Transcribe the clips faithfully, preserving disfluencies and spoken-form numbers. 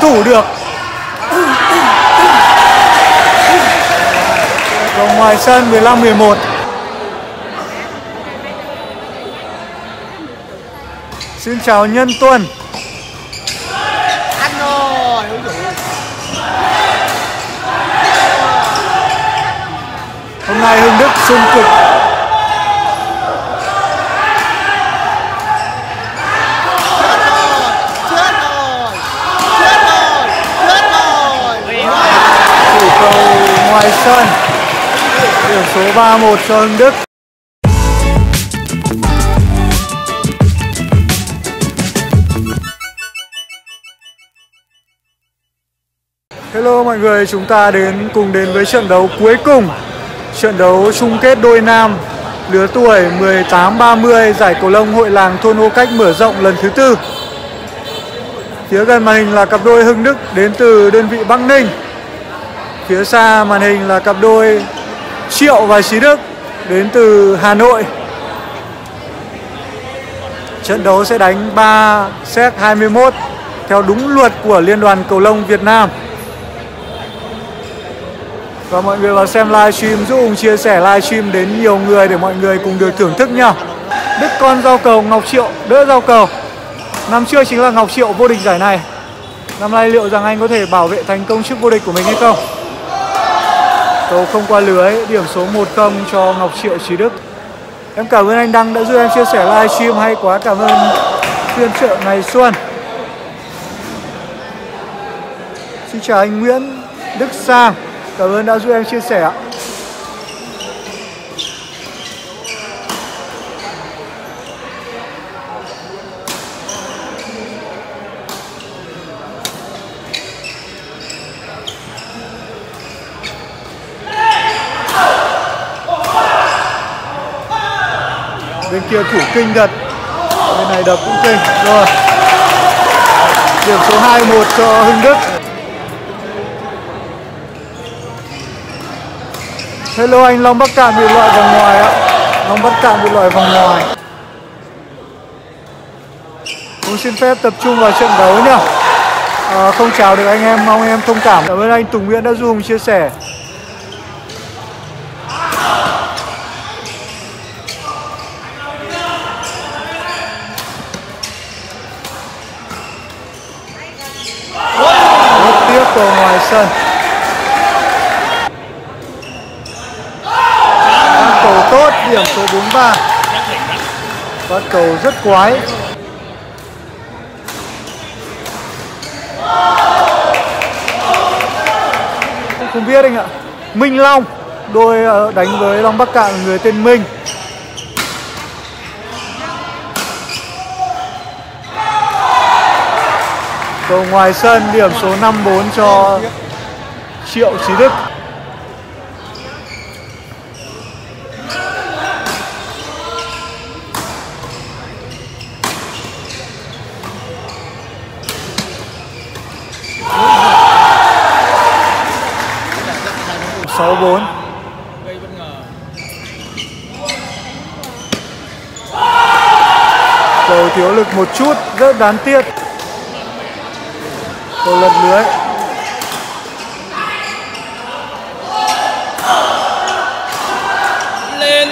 thủ được. Vòng ngoài sân mười lăm mười một. Xin chào Nhân Tuân. Ăn rồi. Hôm nay Hưng Đức xung cực. Chủ cầu ngoài sân. Điểm số ba một cho Hưng Đức. Hello mọi người, chúng ta đến cùng đến với trận đấu cuối cùng. Trận đấu chung kết đôi nam lứa tuổi mười tám ba mươi giải cầu lông hội làng thôn Ô Cách mở rộng lần thứ tư. Phía gần màn hình là cặp đôi Hưng Đức đến từ đơn vị Bắc Ninh. Phía xa màn hình là cặp đôi Triệu và Chí Đức đến từ Hà Nội. Trận đấu sẽ đánh ba set hai mươi mốt theo đúng luật của Liên đoàn Cầu lông Việt Nam. Và mọi người vào xem livestream giúp Hùng chia sẻ livestream đến nhiều người để mọi người cùng được thưởng thức nhau. Đức con giao cầu, Ngọc Triệu đỡ giao cầu. Năm trước chính là Ngọc Triệu vô địch giải này. Năm nay liệu rằng anh có thể bảo vệ thành công chức vô địch của mình hay không? Cầu không qua lưới, điểm số một không cho Ngọc Triệu Chí Đức. Em cảm ơn anh Đăng đã giúp em chia sẻ livestream hay quá. Cảm ơn phiên chợ Ngày Xuân. Xin chào anh Nguyễn Đức Sang. Cảm ơn đã giúp em chia sẻ. Bên kia thủ kinh thật. Bên này đập cũng kinh. Rồi. Điểm số hai một cho Hưng Đức. Hello anh Long Bắc Cạn bị loại vòng ngoài ạ. Long Bắc Cạn bị loại vòng ngoài. Cũng xin phép tập trung vào trận đấu nhá. À, không chào được anh em, mong em thông cảm. Cảm ơn anh Tùng Nguyễn đã giúp Hùng chia sẻ. Rất tiếc cầu ngoài sân. Tốt, điểm số bốn ba. Phát cầu rất quái. Không biết anh ạ. Minh Long, đôi đánh với Long Bắc Cạn người tên Minh. Cầu ngoài sân, điểm số năm bốn cho Triệu Chí Đức. sáu bốn. Cầu thiếu lực một chút, rất đáng tiếc. Cầu lật lưới. Lên.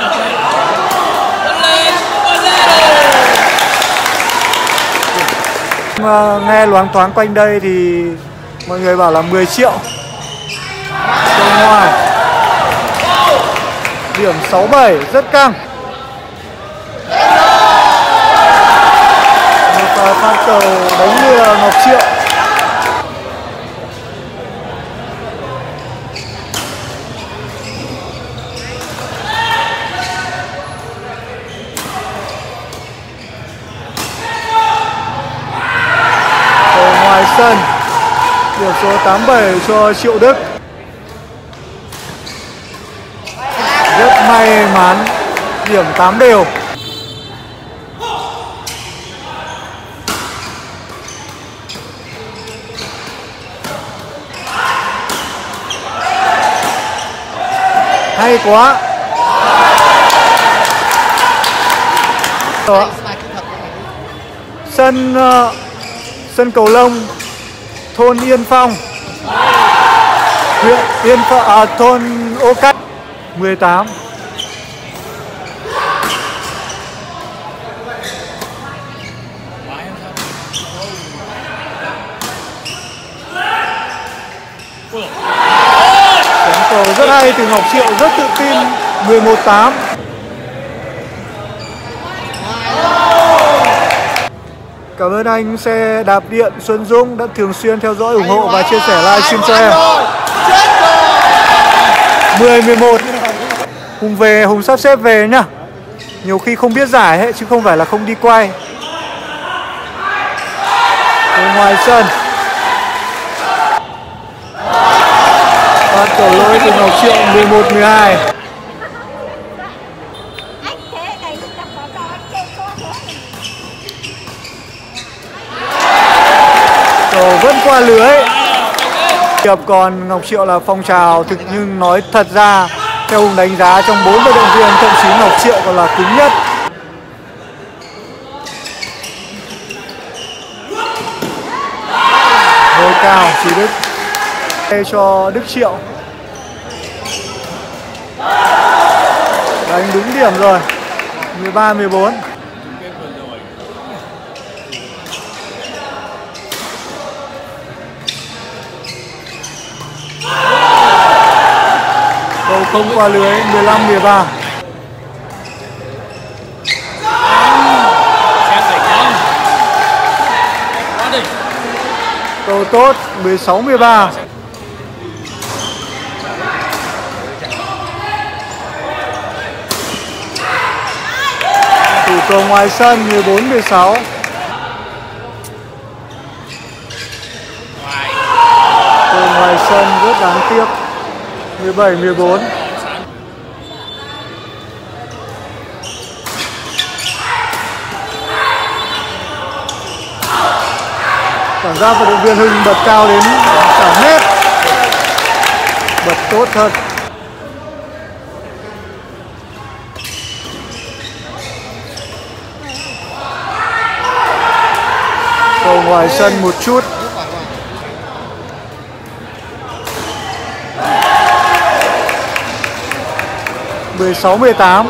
Mà nghe loáng thoáng quanh đây thì mọi người bảo là mười triệu. Cầu ngoài. Điểm sáu bảy, rất căng. Một phát cầu đánh lừa Ngọc Triệu. Cầu ngoài sân. Điểm số tám bảy cho Triệu Đức. Rất may mắn. Điểm tám đều. Hay quá. Đó. Sân uh, sân cầu lông thôn Yên Phong, huyện Yên Phong, à, thôn Ô Cách. Mười tám. Đánh cầu rất hay từ Ngọc Triệu, rất tự tin. Mười một tám. Cảm ơn anh xe đạp điện Xuân Dũng đã thường xuyên theo dõi, ủng hộ và chia sẻ livestream cho em. Mười mười một. Hùng về, Hùng sắp xếp về nhá. Nhiều khi không biết giải hết chứ không phải là không đi quay. Ở ngoài sân. Và cầu lỗi từ Ngọc Triệu. Mười một mười hai. Cầu vẫn qua lưới. Hiệp còn Ngọc Triệu là phong trào thực, nhưng nói thật ra theo Hùng đánh giá trong bốn vận động viên thậm chí Ngọc Triệu còn là cứng nhất. Hơi cao chỉ Đức cho Đức Triệu. Đánh đúng điểm rồi. Mười ba mười bốn. Cầu không qua lưới. Mười lăm mười ba. Cầu tốt. Mười sáu mười ba. Thủ cầu ngoài sân. Mười bốn mười sáu. Cầu ngoài sân rất đáng tiếc. Mười bảy mười bốn. Cảm giác vận động viên Hưng bật cao đến cả mét. Bật tốt thật. Cầu ngoài sân một chút. Mười sáu mười tám.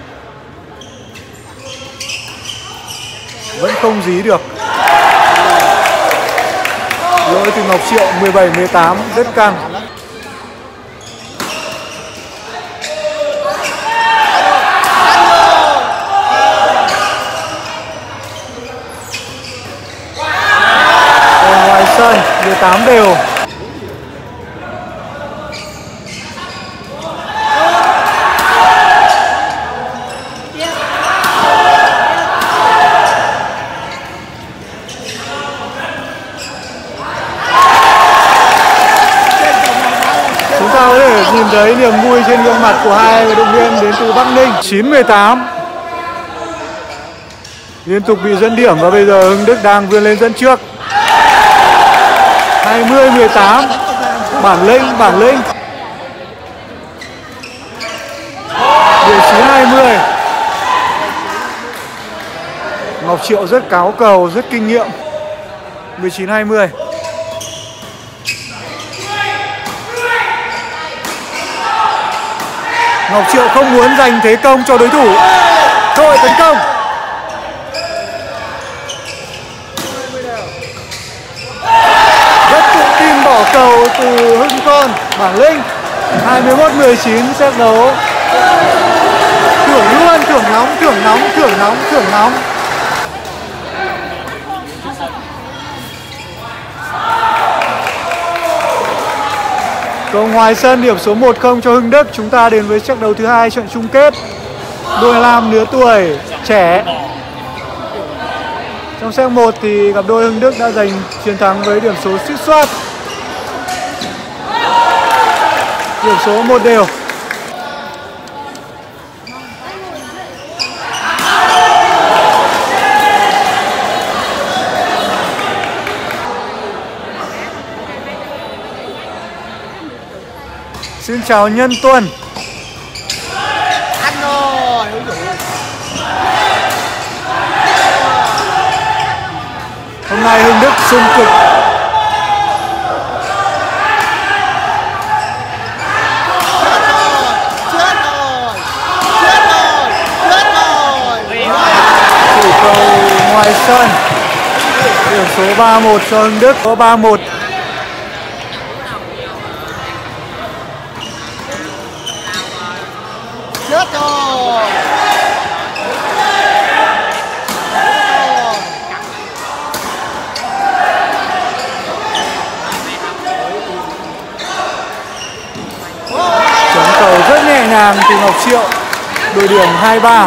Vẫn không dí được. Lỗi từ Ngọc Triệu. Mười bảy mười tám. Rất căng. Ở ngoài sân. Mười tám đều. Nhìn thấy niềm vui trên gương mặt của hai vận động viên đến từ Bắc Ninh. Chín mười tám. Liên tục bị dẫn điểm và bây giờ Hưng Đức đang vươn lên dẫn trước. Hai mươi mười tám. Bản lĩnh, bản lĩnh. Mười chín hai mươi. Ngọc Triệu rất cáo cầu, rất kinh nghiệm. Mười chín hai mươi. Ngọc Triệu không muốn giành thế công cho đối thủ. Cơ hội tấn công. Rất tự tin bỏ cầu từ Hưng Con. Bản lĩnh. Hai mươi mốt mười chín set đấu. Thưởng luôn, thưởng nóng, thưởng nóng, thưởng nóng, thưởng nóng. Cầu ngoài sân, điểm số một không cho Hưng Đức. Chúng ta đến với trận đấu thứ hai, trận chung kết. Đôi nam lứa tuổi trẻ. Trong set một thì cặp đôi Hưng Đức đã giành chiến thắng với điểm số suýt soát. Điểm số một đều. Xin chào Nhân Tuân. Ăn rồi. Hôm nay Hưng Đức xung cực ba một cho Hưng Đức, có ba một. Chết rồi. Chấm cầu rất nhẹ nhàng từ Ngọc Triệu, đội điểm hai ba.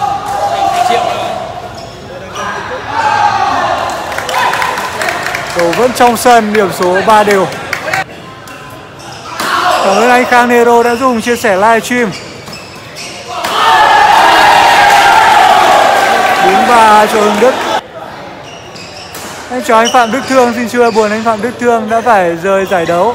Cầu vẫn trong sân, điểm số ba đều. Cảm ơn anh Khang Nero đã dùng chia sẻ live stream. bốn ba cho Hưng Đức. Em chào anh Phạm Đức Thương, xin chưa buồn anh Phạm Đức Thương đã phải rời giải đấu.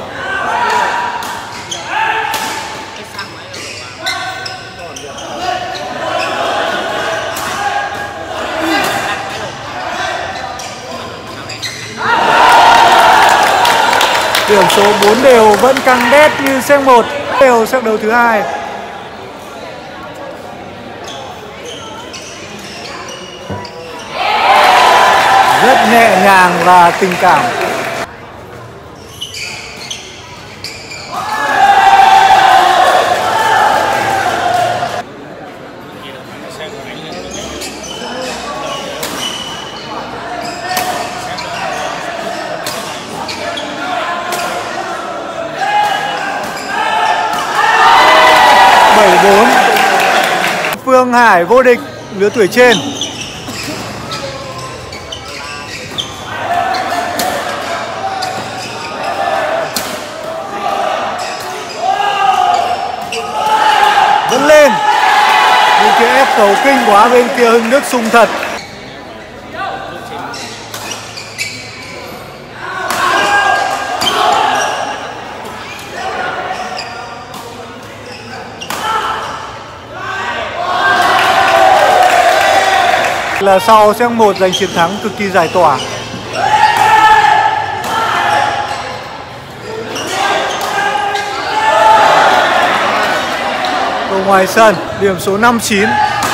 Điểm số bốn đều vẫn căng đét như set một, đều set đấu thứ hai. Rất nhẹ nhàng và tình cảm. bảy bốn. Phương Hải vô địch lứa tuổi trên. Vẫn lên. Bên kia ép cầu kinh quá, bên kia Hưng Đức sung thật. Là sau set một giành chiến thắng cực kỳ giải tỏa. Cầu ngoài sân, điểm số năm chín.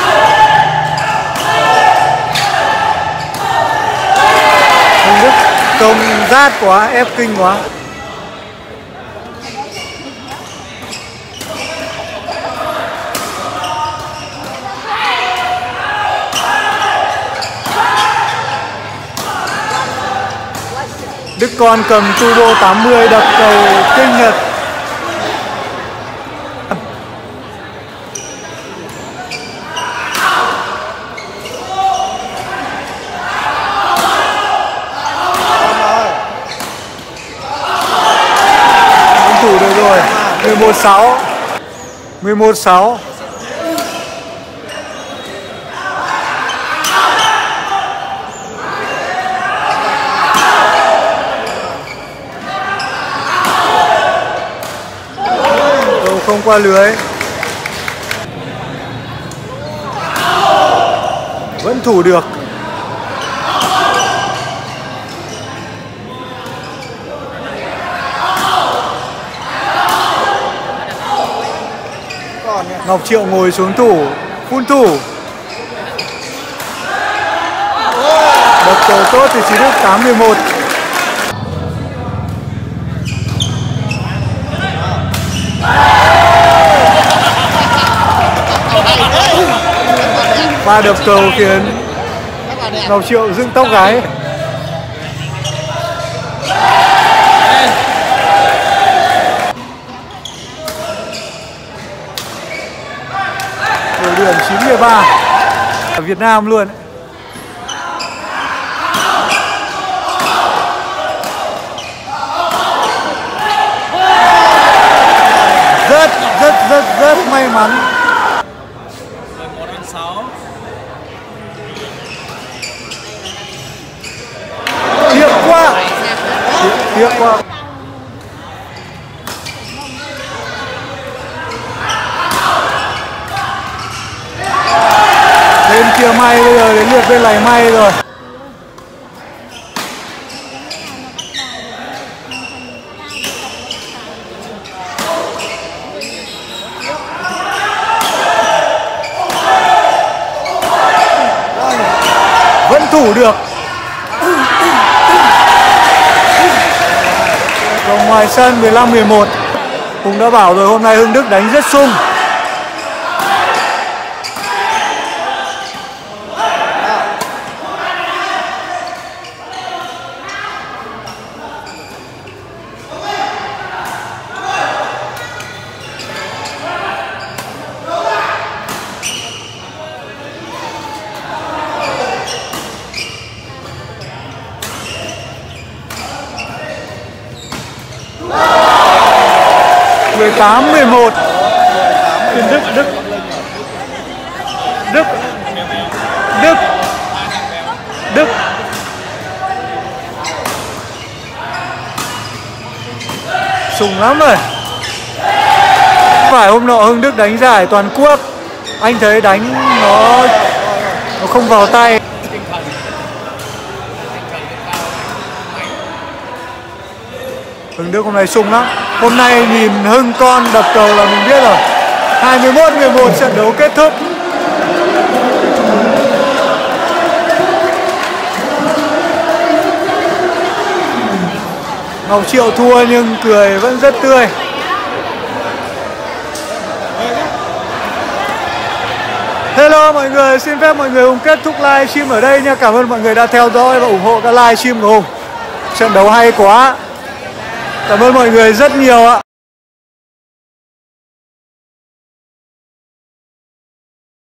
Hưng Đức công rát quá, ép kinh quá. Đức Con cầm turbo tám mươi đập cầu kinh nhật. Không thủ được rồi. mười một sáu. mười một sáu. Không qua lưới. Vẫn thủ được. Ngọc Triệu ngồi xuống thủ, phun thủ. Đập cầu tốt thì chỉ được tám mười một. Ba đập cầu khiến Ngọc Triệu dựng tóc gái. Đội điểm chín mười ba. Ở Việt Nam luôn. Rất rất rất rất may mắn. Tiếc quá. Tiếc quá. Bên kia may, bây giờ đến lượt bên này may rồi. Vẫn thủ được. ngoài sân mười lăm mười một. Hùng đã bảo rồi, hôm nay Hưng Đức đánh rất sung. mười tám mười một. Đức Đức Đức Đức Đức sùng lắm rồi. Phải hôm nọ Hưng Đức đánh giải toàn quốc, anh thấy đánh nó nó không vào tay. Hưng Đức hôm nay sung lắm. Hôm nay nhìn Hưng con đập cầu là mình biết rồi. hai mươi mốt mười một trận đấu kết thúc. Ngọc Triệu thua nhưng cười vẫn rất tươi. Hello mọi người, xin phép mọi người Hùng kết thúc live stream ở đây nha. Cảm ơn mọi người đã theo dõi và ủng hộ các live stream của Hùng. Trận đấu hay quá. Cảm ơn mọi người rất nhiều ạ.